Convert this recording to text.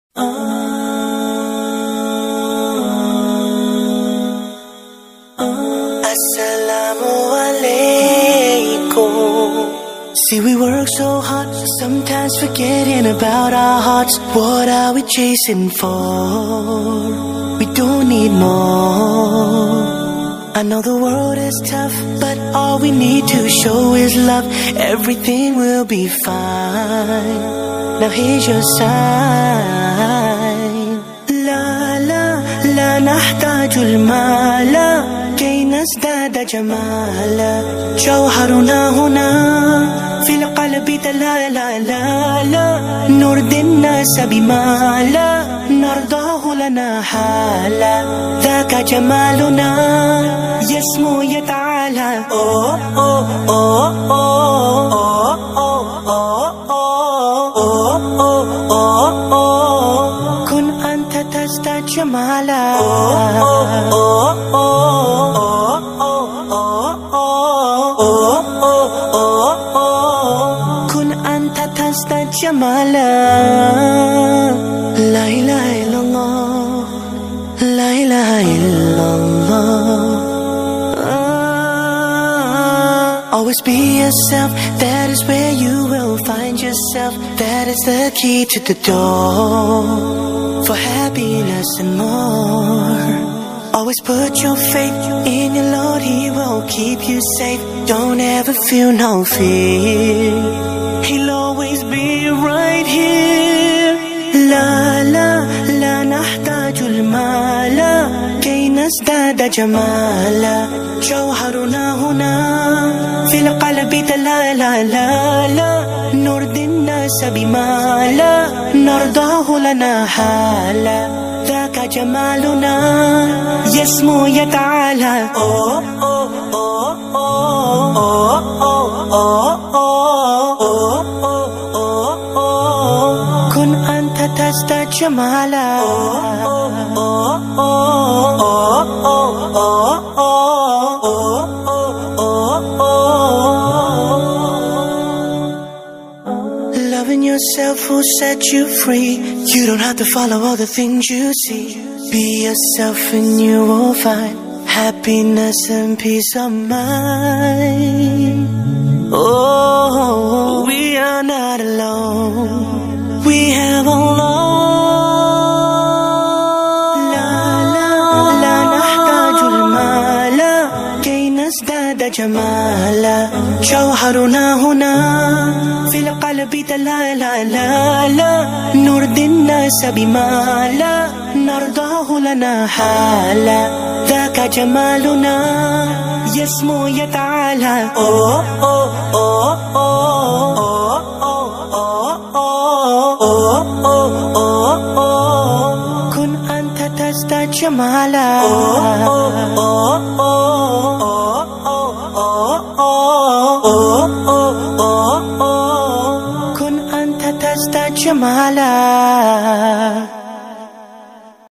Assalamualaikum. See, we work so hard, sometimes forgetting about our hearts. What are we chasing for? We don't need more. I know the world is tough, but all we need to show is love. Everything will be fine. Now here's your sign. La la la nahtaju al-mala كي نزداد جمالا جوهرنا هنا في القلب لا نرضي الناس بما لا نرضاه لنا حالا ذاك جمالنا يسمو يتعالى كن أنت تزداد جمالا كن أنت تزداد جمالا لا إله إلا الله لا إله إلا الله Always be yourself, that is where you will find yourself. That is the key to the door for happiness and more. Always put your faith in your Lord, He will keep you safe. Don't ever feel no fear, He'll always be right here. La la la nahtaju al-mala كي نزداد جمالا جوهرنا هنا في القلب لا نرضي الناس بما لا نرضاه لنا حالا ذاك جمالنا يسمو يتعالى كن أنت تزداد جمالا Loving yourself will set you free. You don't have to follow all the things you see. Be yourself and you will find happiness and peace of mind. Oh, we are not alone. We have Allah. جمالا جوهرنا هنا في القلب لا نرضي الناس بما لا نرضاه لنا حالا ذاك جمالنا يسمو يتعالى كن أنت تزداد جمالا كن أنت تزداد جمالا